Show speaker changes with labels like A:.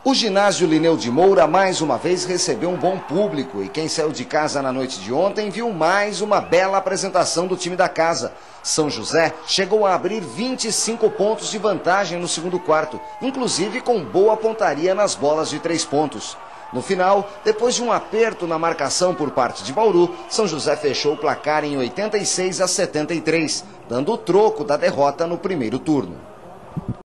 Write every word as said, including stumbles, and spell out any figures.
A: O ginásio Lineu de Moura mais uma vez recebeu um bom público e quem saiu de casa na noite de ontem viu mais uma bela apresentação do time da casa. São José chegou a abrir vinte e cinco pontos de vantagem no segundo quarto, inclusive com boa pontaria nas bolas de três pontos. No final, depois de um aperto na marcação por parte de Bauru, São José fechou o placar em oitenta e seis a setenta e três, dando o troco da derrota no primeiro turno.